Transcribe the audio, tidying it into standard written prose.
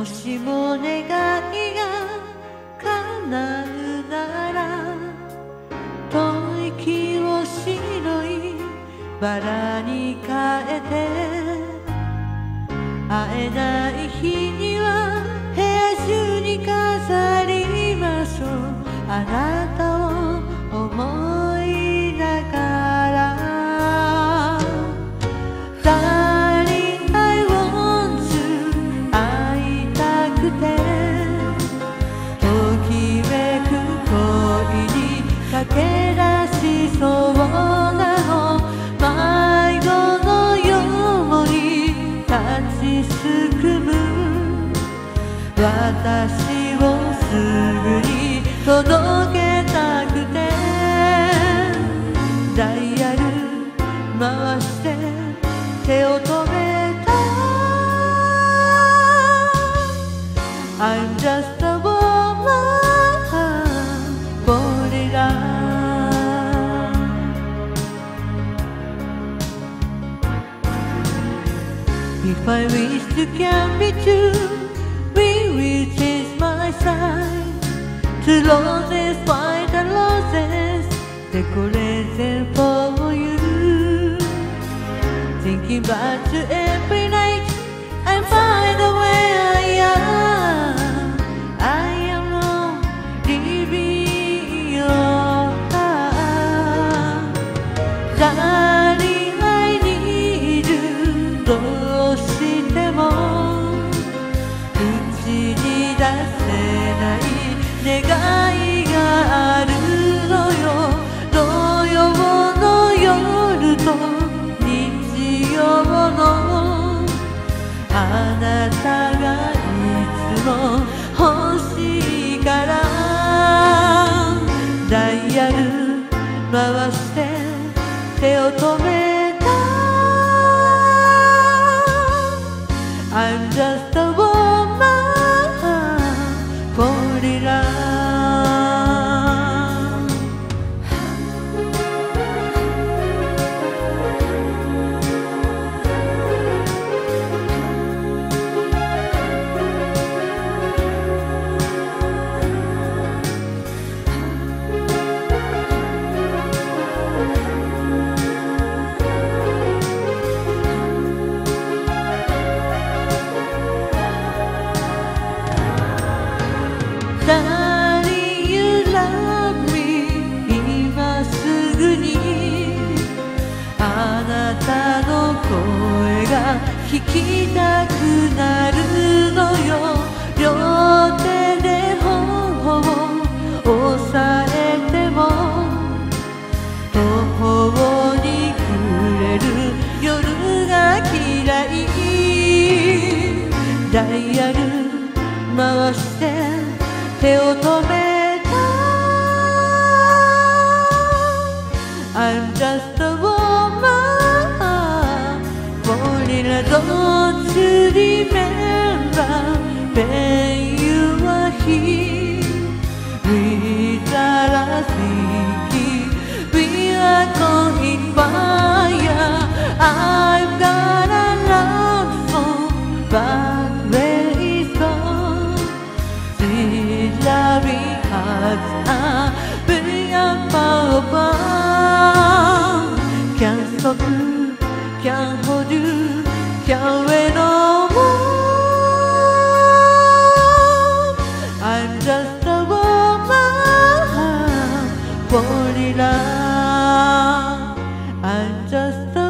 もしも願いが叶うなら吐息を白いバラに変えて会えない日には部屋中に飾りましょうあなたを思いながら Darling I want you 会いたくてときめく恋に駆け出しそうなの迷子のように立ちすくむ私をすぐに届けたくてダイヤル回して手を止めた I'm just a woman for it If I wish to can be true, we will change my side to roses, white and roses, decoration for you. Thinking about you every night, I'm fine the way I am. I am not leaving your heart. Darling, I need you.どうしても口に出せない願いがあるのよ土曜の夜と日曜のあなたがいつも欲しいからダイヤル回して手を止めI'm just a woman for it Darling, you love me 今すぐにあなたの声が聞きたくなるのよ両手で頬を押さえても途方に暮れる夜が嫌いダイヤル回して手を止めた I'm just a woman for it Don't you remember when you were here with us thinking we are going fire I've got a love song but where is gone Loving hearts are beyond power Can't stop, can't hold you, can't wait no more I'm just a woman for it I'm just a